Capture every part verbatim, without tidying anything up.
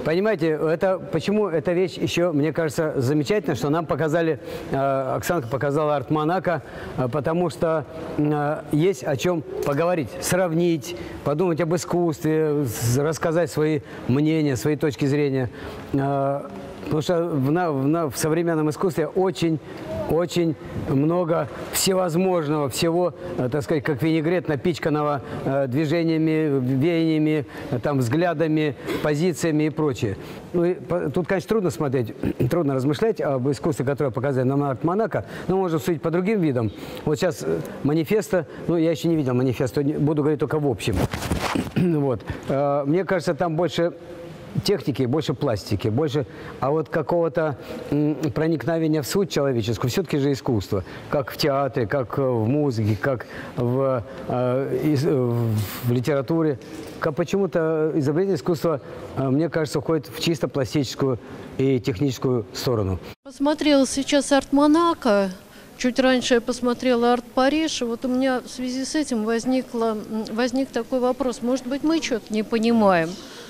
Понимаете, это, почему эта вещь еще, мне кажется, замечательно, что нам показали, э, Оксанка показала арт-монако, э, потому что э, есть о чем поговорить, сравнить, подумать об искусстве, рассказать свои мнения, свои точки зрения. Э, потому что в, на, в, на, в современном искусстве очень, очень много всевозможного, всего, э, так сказать, как винегрет, напичканного э, движениями, веяниями, э, там, взглядами, позициями и прочее. Ну, и, по, тут, конечно, трудно смотреть, трудно размышлять об искусстве, которое показали нам на арт-монако, но можно судить по другим видам. Вот сейчас э, манифеста, ну, я еще не видел манифеста, буду говорить только в общем. Вот. Э, мне кажется, там больше техники, больше пластики, больше, а вот какого-то проникновения в суть человеческую, все-таки же искусство, как в театре, как в музыке, как в, э, в литературе. Как почему-то изобретение искусства, э, мне кажется, уходит в чисто пластическую и техническую сторону. Посмотрела сейчас арт-монако, чуть раньше я посмотрела арт-Париж, и вот у меня в связи с этим возникло, возник такой вопрос, может быть, мы что-то не понимаем.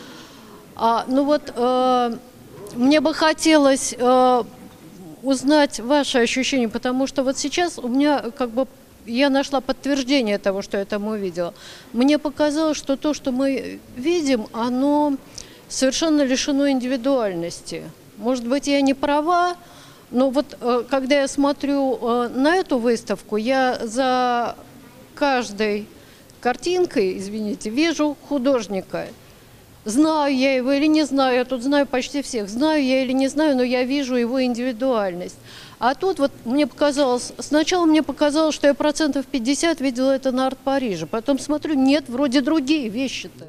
А, ну вот, э, мне бы хотелось э, узнать ваши ощущения, потому что вот сейчас у меня как бы, я нашла подтверждение того, что я там увидела. Мне показалось, что то, что мы видим, оно совершенно лишено индивидуальности. Может быть, я не права, но вот э, когда я смотрю э, на эту выставку, я за каждой картинкой, извините, вижу художника. Знаю я его или не знаю, я тут знаю почти всех, знаю я или не знаю, но я вижу его индивидуальность. А тут вот мне показалось, сначала мне показалось, что я процентов пятьдесят видела это на арт-Париже, потом смотрю, нет, вроде другие вещи-то.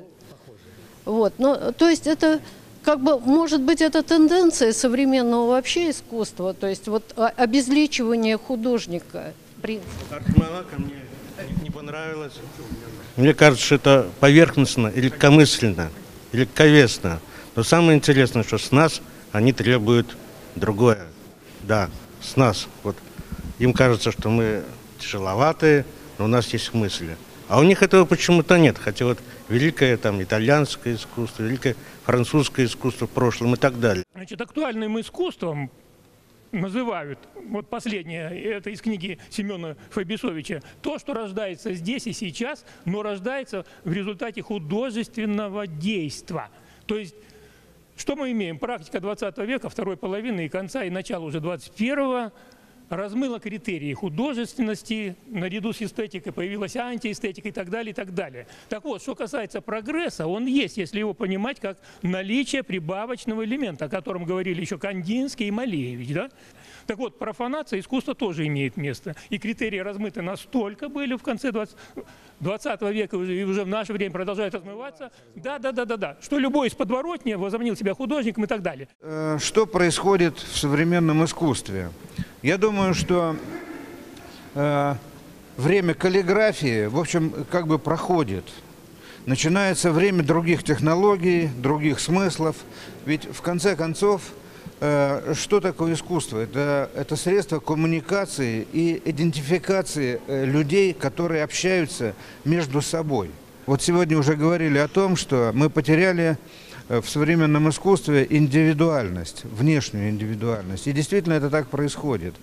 Вот, но, то есть это, как бы, может быть, это тенденция современного вообще искусства, то есть вот обезличивание художника, в принципе. Арт-монако мне не понравилось. Мне кажется, что это поверхностно и легкомысленно. Легковесно. Но самое интересное, что с нас они требуют другое. Да, с нас. Вот им кажется, что мы тяжеловатые, но у нас есть мысли. А у них этого почему-то нет. Хотя вот великое там итальянское искусство, великое французское искусство в прошлом и так далее. Значит, актуальным искусством называют, вот последнее, это из книги Семена Фабисовича, то, что рождается здесь и сейчас, но рождается в результате художественного действия. То есть, что мы имеем? Практика двадцатого века, второй половины и конца, и начала уже двадцать первого, размыла критерии художественности, наряду с эстетикой появилась антиэстетика и так далее, и так далее. Так вот, что касается прогресса, он есть, если его понимать как наличие прибавочного элемента, о котором говорили еще Кандинский и Малевич. Да? Так вот, профанация искусства тоже имеет место. И критерии размыты настолько были в конце двадцатого века и уже в наше время продолжают размываться. Да, да, да, да, да. Что любой из подворотни возомнил себя художником и так далее. Что происходит в современном искусстве? Я думаю, что э, время каллиграфии, в общем, как бы проходит. Начинается время других технологий, других смыслов. Ведь в конце концов, э, что такое искусство? Это, это средство коммуникации и идентификации э, людей, которые общаются между собой. Вот сегодня уже говорили о том, что мы потеряли в современном искусстве индивидуальность, внешнюю индивидуальность. И действительно это так происходит.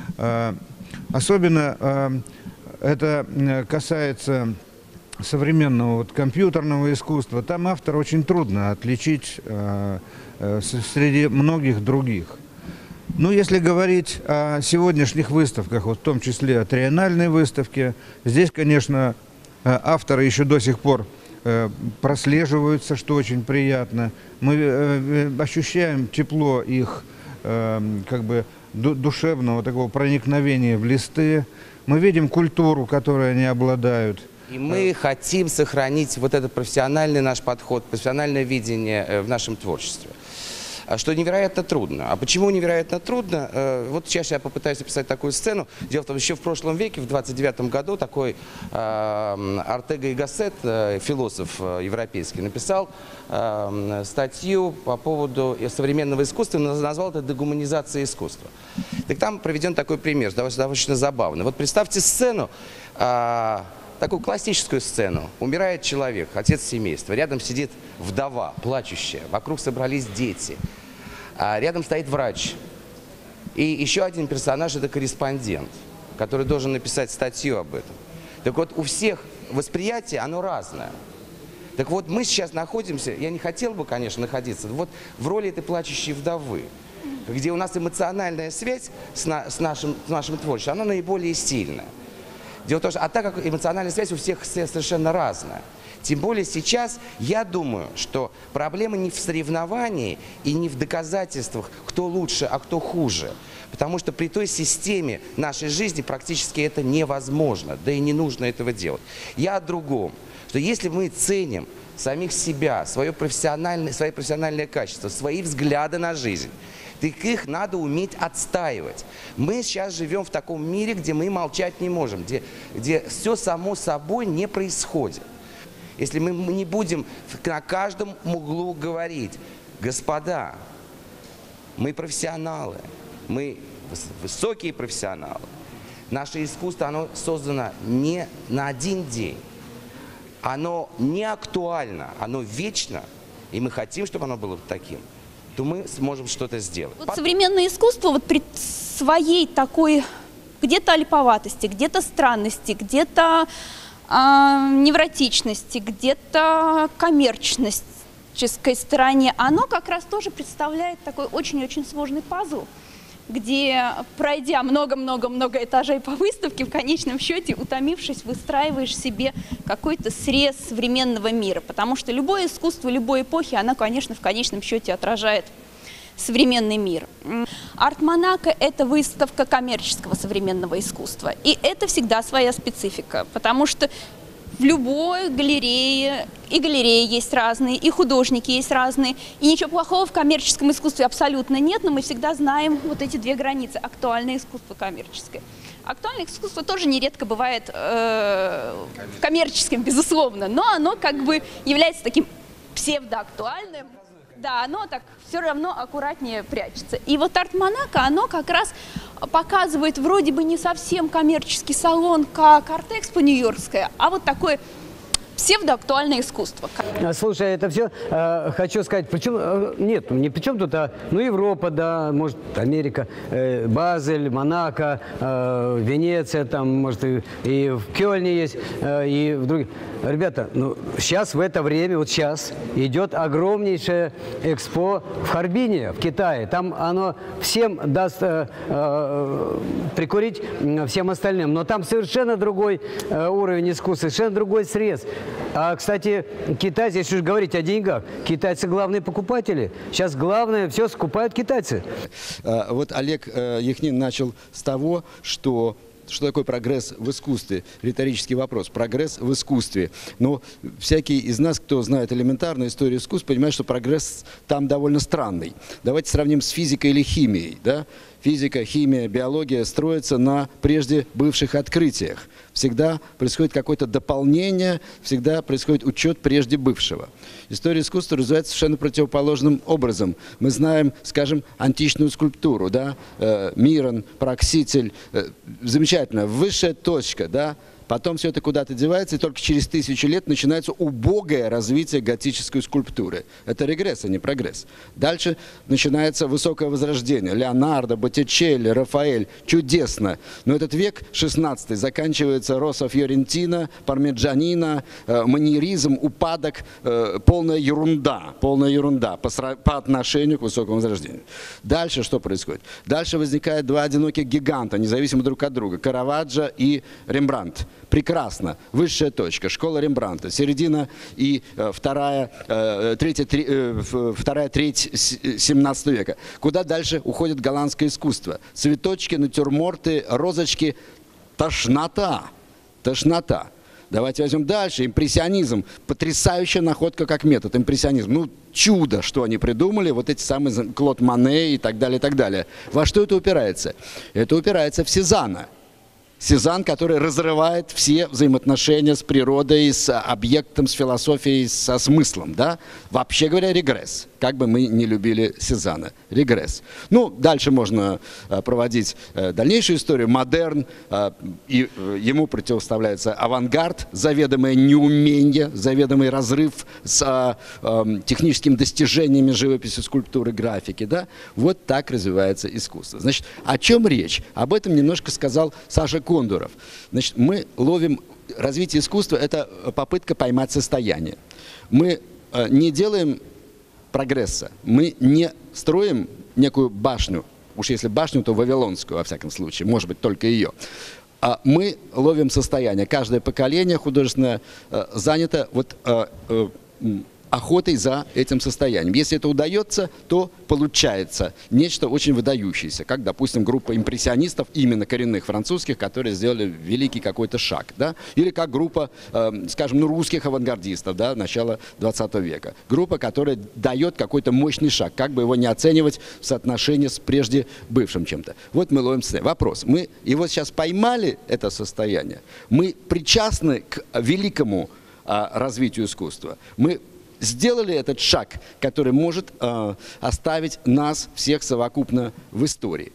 Особенно это касается современного вот компьютерного искусства. Там автора очень трудно отличить среди многих других. Ну, если говорить о сегодняшних выставках, вот в том числе о триеннальной выставке, здесь, конечно, авторы еще до сих пор прослеживаются, что очень приятно. Мы э, ощущаем тепло их э, как бы душевного такого проникновения в листы. Мы видим культуру, которой они обладают. И мы хотим сохранить вот этот профессиональный наш подход, профессиональное видение в нашем творчестве. Что невероятно трудно. А почему невероятно трудно? Вот сейчас я попытаюсь описать такую сцену. Дело в том, что еще в прошлом веке, в двадцать девятом году, такой э, Ортега и Гассет, э, философ э, европейский, написал э, статью по поводу современного искусства, назвал это «Дегуманизация искусства». Так там проведен такой пример, достаточно забавный. Вот представьте сцену, э, такую классическую сцену. Умирает человек, отец семейства, рядом сидит вдова, плачущая, вокруг собрались дети, а рядом стоит врач. И еще один персонаж – это корреспондент, который должен написать статью об этом. Так вот, у всех восприятие, оно разное. Так вот, мы сейчас находимся, я не хотел бы, конечно, находиться, вот в роли этой плачущей вдовы, где у нас эмоциональная связь с, на, с, нашим, с нашим творчеством, она наиболее сильная. Дело в том, что, а так как эмоциональная связь у всех совершенно разная. Тем более сейчас, я думаю, что проблема не в соревновании и не в доказательствах, кто лучше, а кто хуже. Потому что при той системе нашей жизни практически это невозможно, да и не нужно этого делать. Я о другом, что если мы ценим самих себя, свое профессиональное, свои профессиональные качества, свои взгляды на жизнь, так их надо уметь отстаивать. Мы сейчас живем в таком мире, где мы молчать не можем, где, где все само собой не происходит. Если мы не будем на каждом углу говорить: господа, мы профессионалы, мы высокие профессионалы. Наше искусство, оно создано не на один день. Оно не актуально, оно вечно, и мы хотим, чтобы оно было таким, то мы сможем что-то сделать. Вот современное искусство вот при своей такой где-то олиповатости, где-то странности, где-то э, невротичности, где-то коммерческой стороне, оно как раз тоже представляет такой очень-очень сложный пазл, где, пройдя много-много-много этажей по выставке, в конечном счете, утомившись, выстраиваешь себе какой-то срез современного мира. Потому что любое искусство любой эпохи, оно, конечно, в конечном счете отражает современный мир. Арт Монако – это выставка коммерческого современного искусства. И это всегда своя специфика, потому что в любой галерее, и галереи есть разные, и художники есть разные, и ничего плохого в коммерческом искусстве абсолютно нет, но мы всегда знаем вот эти две границы – актуальное искусство, коммерческое. Актуальное искусство тоже нередко бывает э, коммерческим, безусловно, но оно как бы является таким псевдоактуальным. Да, оно так все равно аккуратнее прячется. И вот Арт Монако, оно как раз показывает вроде бы не совсем коммерческий салон, как Арт-Экспо нью-йоркская, а вот такое псевдоактуальное искусство. Слушай, это все э, хочу сказать, причем, э, нет, не при чем тут, а, ну, Европа, да, может, Америка, э, Базель, Монако, э, Венеция, там, может, и, и в Кёльне есть, э, и в других. Ребята, ну, сейчас в это время, вот сейчас, идет огромнейшее экспо в Харбине, в Китае. Там оно всем даст э, э, прикурить, всем остальным. Но там совершенно другой э, уровень искусства, совершенно другой срез. А, кстати, китайцы, если уж говорить о деньгах, китайцы главные покупатели. Сейчас главное, все скупают китайцы. Вот Олег Яхнин начал с того, что... Что такое прогресс в искусстве? Риторический вопрос. Прогресс в искусстве. Но всякий из нас, кто знает элементарную историю искусства, понимает, что прогресс там довольно странный. Давайте сравним с физикой или химией. Да? Физика, химия, биология строятся на прежде бывших открытиях. Всегда происходит какое-то дополнение, всегда происходит учет прежде бывшего. История искусства развивается совершенно противоположным образом. Мы знаем, скажем, античную скульптуру, да? э, Мирон, Прокситель, э, замечательно, высшая точка, да? Потом все это куда-то девается, и только через тысячу лет начинается убогое развитие готической скульптуры. Это регресс, а не прогресс. Дальше начинается высокое возрождение. Леонардо, Боттичелли, Рафаэль. Чудесно. Но этот век шестнадцатый заканчивается Россо Фьорентино, Пармиджанино, э, маньеризм, упадок, э, полная ерунда. Полная ерунда по, по отношению к высокому возрождению. Дальше что происходит? Дальше возникают два одиноких гиганта, независимо друг от друга. Караваджо и Рембрандт. Прекрасно. Высшая точка. Школа Рембрандта. Середина и э, вторая, э, третья, три, э, вторая треть семнадцатого века. Куда дальше уходит голландское искусство? Цветочки, натюрморты, розочки. Тошнота. Тошнота. Давайте возьмем дальше. Импрессионизм. Потрясающая находка как метод. Импрессионизм. Ну, чудо, что они придумали. Вот эти самые Клод Моне и так далее, и так далее. Во что это упирается? Это упирается в Сезанна. Сезанн, который разрывает все взаимоотношения с природой, с объектом, с философией, со смыслом. Да? Вообще говоря, регресс. как бы мы не любили Сезанна. Регресс. Ну, дальше можно э, проводить э, дальнейшую историю. Модерн, э, и э, ему противоставляется авангард, заведомое неумение, заведомый разрыв с э, э, техническими достижениями живописи, скульптуры, графики. Да? Вот так развивается искусство. Значит, о чем речь? Об этом немножко сказал Саша Кондуров. Значит, мы ловим развитие искусства – это попытка поймать состояние. Мы э, не делаем прогресса. Мы не строим некую башню, уж если башню, то вавилонскую, во всяком случае, может быть, только ее. А мы ловим состояние. Каждое поколение художественное э, занято вот, э, э, охотой за этим состоянием. Если это удается, то получается нечто очень выдающееся, как, допустим, группа импрессионистов, именно коренных французских, которые сделали великий какой-то шаг. Да? Или как группа, э, скажем, ну, русских авангардистов, да, начала двадцатого века. Группа, которая дает какой-то мощный шаг, как бы его не оценивать в соотношении с прежде бывшим чем-то. Вот мы ловим состояние. Вопрос. Мы его сейчас поймали, это состояние. Мы причастны к великому э, развитию искусства. Мы сделали этот шаг, который может э, оставить нас всех совокупно в истории.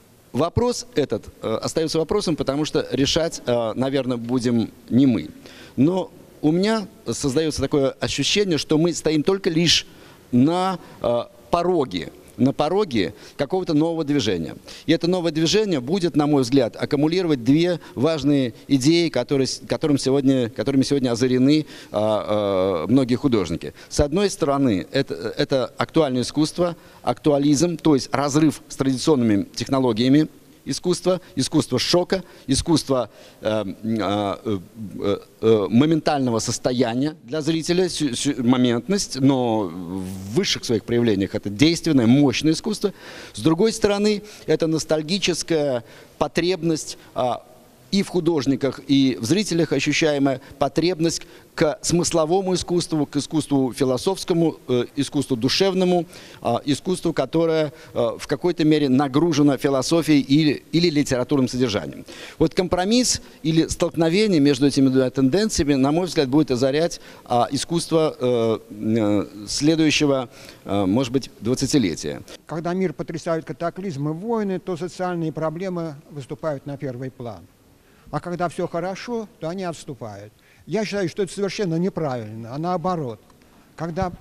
Вопрос этот э, остается вопросом, потому что решать, э, наверное, будем не мы. Но у меня создается такое ощущение, что мы стоим только лишь на э, пороге. на пороге какого-то нового движения. И это новое движение будет, на мой взгляд, аккумулировать две важные идеи, которые, которым сегодня, которыми сегодня озарены а, а, многие художники. С одной стороны, это, это актуальное искусство, актуализм, то есть разрыв с традиционными технологиями искусства, искусство шока, искусство э, э, э, э, моментального состояния для зрителя, моментность, но в высших своих проявлениях это действенное, мощное искусство. С другой стороны, это ностальгическая потребность э, и в художниках, и в зрителях ощущаемая потребность к смысловому искусству, к искусству философскому, э, искусству душевному, э, искусству, которое э, в какой-то мере нагружено философией или, или литературным содержанием. Вот компромисс или столкновение между этими двумя тенденциями, на мой взгляд, будет озарять э, искусство э, э, следующего, э, может быть, двадцатилетия. Когда мир потрясают катаклизмы, войны, то социальные проблемы выступают на первый план. А когда все хорошо, то они отступают. Я считаю, что это совершенно неправильно, а наоборот. Когда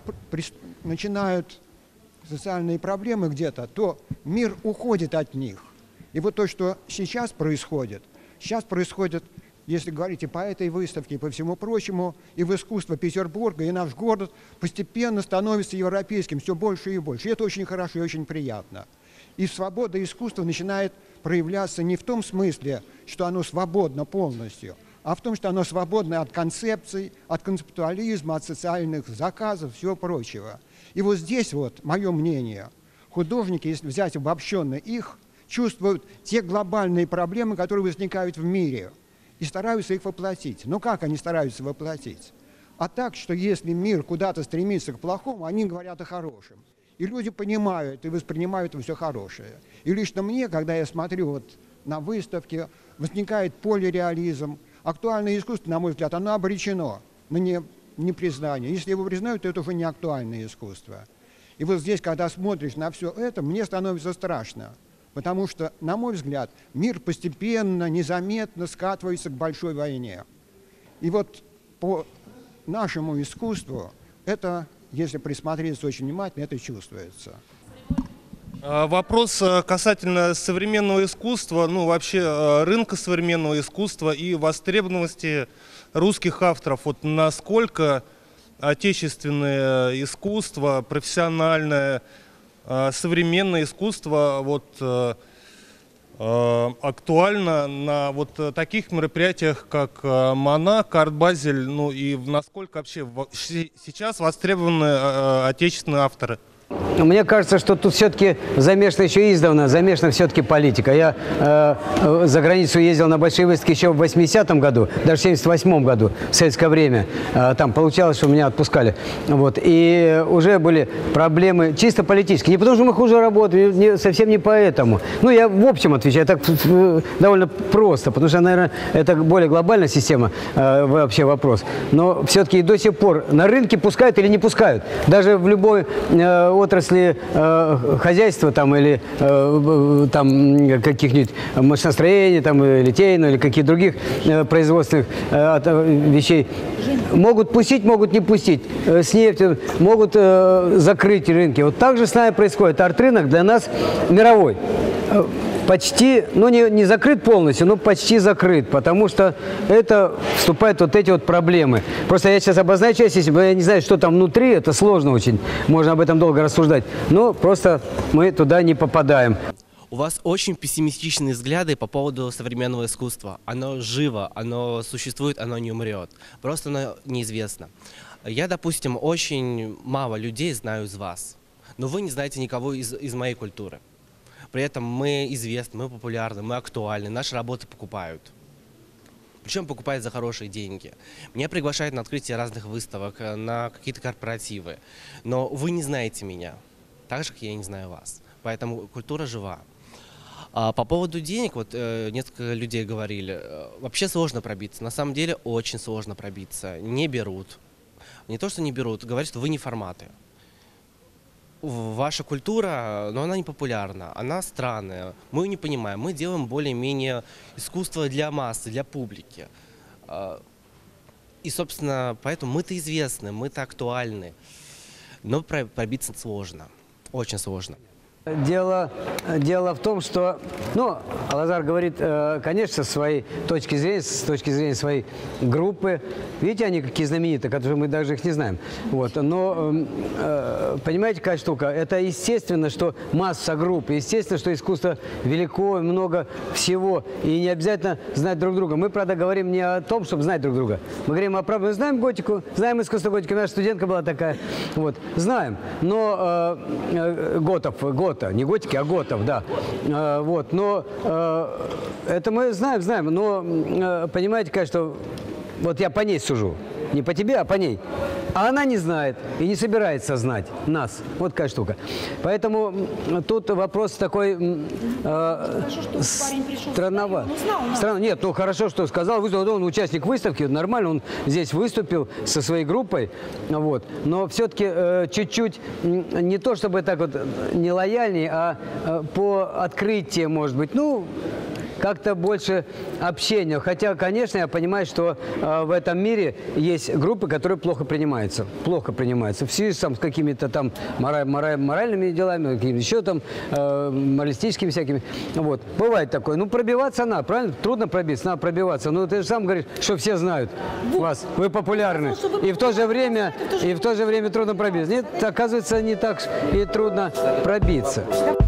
начинают социальные проблемы где-то, то мир уходит от них. И вот то, что сейчас происходит, сейчас происходит, если говорить и по этой выставке, и по всему прочему, и в искусство Петербурга, и наш город постепенно становится европейским все больше и больше. И это очень хорошо и очень приятно. И свобода искусства начинает проявляться не в том смысле, что оно свободно полностью, а в том, что оно свободно от концепций, от концептуализма, от социальных заказов, всего прочего. И вот здесь вот, мое мнение, художники, если взять обобщенно их, чувствуют те глобальные проблемы, которые возникают в мире, и стараются их воплотить. Но как они стараются воплотить? А так, что если мир куда-то стремится к плохому, они говорят о хорошем. И люди понимают и воспринимают все хорошее. И лично мне, когда я смотрю вот на выставки, возникает полиреализм. Актуальное искусство, на мой взгляд, оно обречено на не, непризнание. Если его признают, то это уже не актуальное искусство. И вот здесь, когда смотришь на все это, мне становится страшно. Потому что, на мой взгляд, мир постепенно, незаметно скатывается к большой войне. И вот по нашему искусству это, если присмотреться очень внимательно, это чувствуется. Вопрос касательно современного искусства, ну вообще рынка современного искусства и востребованности русских авторов. Вот насколько отечественное искусство, профессиональное, современное искусство вот, актуально на вот таких мероприятиях, как Монак, Арт Базель, ну и насколько вообще сейчас востребованы отечественные авторы? Мне кажется, что тут все-таки замешана еще издавна, замешана все-таки политика. Я э, за границу ездил на большие выставки еще в восьмидесятом году, даже в семьдесят восьмом году, в советское время. Э, там получалось, что меня отпускали. Вот. И уже были проблемы чисто политические. Не потому, что мы хуже работаем, не, совсем не поэтому. Ну, я в общем отвечаю, так э, довольно просто, потому что, наверное, это более глобальная система, э, вообще вопрос. Но все-таки и до сих пор на рынке пускают или не пускают. Даже в любой э, отрасли э, хозяйства там, или э, там, каких-нибудь машиностроений, там, литейного или каких-то других э, производственных э, вещей могут пустить, могут не пустить. Э, с нефтью могут э, закрыть рынки. Вот так же с нами происходит. Арт-рынок для нас мировой. Почти, ну не, не закрыт полностью, но почти закрыт, потому что это вступают вот эти вот проблемы. Просто я сейчас обозначу, если я не знаю, что там внутри, это сложно очень, можно об этом долго рассуждать, но просто мы туда не попадаем. У вас очень пессимистичные взгляды по поводу современного искусства. Оно живо, оно существует, оно не умрет. Просто оно неизвестно. Я, допустим, очень мало людей знаю из вас, но вы не знаете никого из, из моей культуры. При этом мы известны, мы популярны, мы актуальны, наши работы покупают. Причем покупают за хорошие деньги. Меня приглашают на открытие разных выставок, на какие-то корпоративы. Но вы не знаете меня, так же, как я не знаю вас. Поэтому культура жива. А по поводу денег, вот э, несколько людей говорили, э, вообще сложно пробиться. На самом деле очень сложно пробиться. Не берут. Не то, что не берут, говорят, что вы не форматы. Ваша культура, но она не популярна, она странная, мы ее не понимаем. Мы делаем более-менее искусство для массы, для публики. И, собственно, поэтому мы-то известны, мы-то актуальны. Но пробиться сложно, очень сложно. Дело, дело в том, что, ну, Алазар говорит, э, конечно, с своей точки зрения, с точки зрения своей группы. Видите, они какие знаменитые, которые мы даже их не знаем. Вот. Но, э, понимаете, какая штука? Это естественно, что масса групп, естественно, что искусство велико, много всего, и не обязательно знать друг друга. Мы, правда, говорим не о том, чтобы знать друг друга. Мы говорим о правде. Мы знаем готику, знаем искусство готики. Наша студентка была такая. Вот. Знаем. Но э, э, Готов, Готов, не готики, а готов, да. Э, вот, но э, это мы знаем, знаем, но э, понимаете, конечно, вот я по ней сужу. Не по тебе, а по ней. А она не знает и не собирается знать нас. Вот какая штука. Поэтому тут вопрос такой э, странноват. Странно. Нет, ну хорошо, что сказал. Он участник выставки, нормально, он здесь выступил со своей группой. Вот. Но все-таки э, чуть-чуть не то, чтобы так вот не лояльнее, а э, по открытию, может быть. Ну, как-то больше общения. Хотя, конечно, я понимаю, что э, в этом мире есть группы, которые плохо принимаются. Плохо принимаются. В связи там, с какими-то там мораль, мораль, моральными делами, какими-то еще там э, моралистическими всякими. Вот. Бывает такое. Ну, пробиваться надо, правильно? Трудно пробиться, надо пробиваться. Ну, ты же сам говоришь, что все знают вас. Вы популярны. И в то же время, и в то же время трудно пробиться. Нет, оказывается, не так и трудно пробиться.